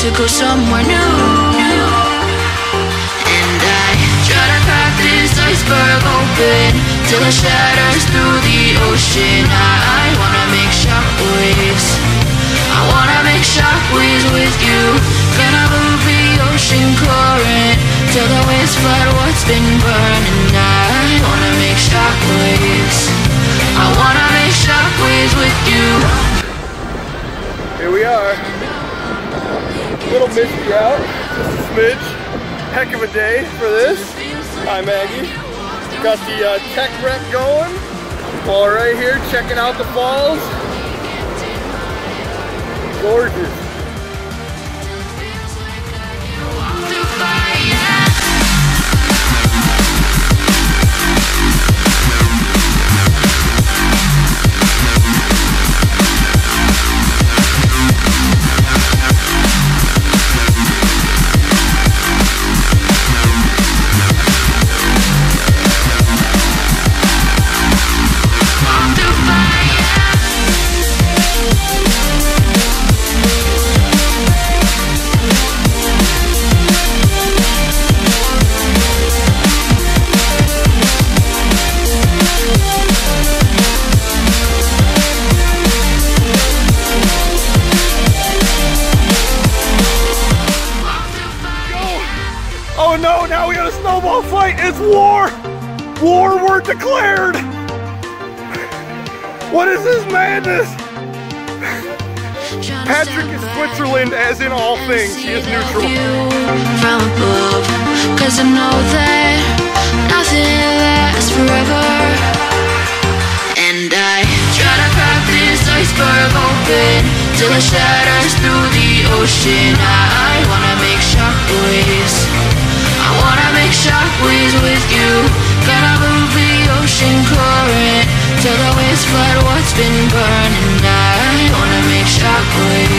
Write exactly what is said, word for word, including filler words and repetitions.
go somewhere new. And I try to crack this iceberg open till it shatters through the ocean. I, I wanna make shockwaves. I wanna make shockwaves with you. Gonna move the ocean current till the waves flood what's been burning. I wanna make shockwaves. I wanna make shockwaves with you. Here we are. A little misty out, just a smidge. Heck of a day for this. Hi Maggie. Got the uh, tech rep going while right here checking out the falls. Gorgeous. Oh no, now we got a snowball fight. It's war. War word declared. What is this madness? Patrick is Switzerland as in all things. He is neutral. From above, cause I know that nothing lasts forever. And I try to crack this iceberg open till it shatters through the ocean. I, I wanna make shockwaves. I wanna make shockwaves with you. Gonna move the ocean current till the waves flood what's been burning. I wanna make shockwaves.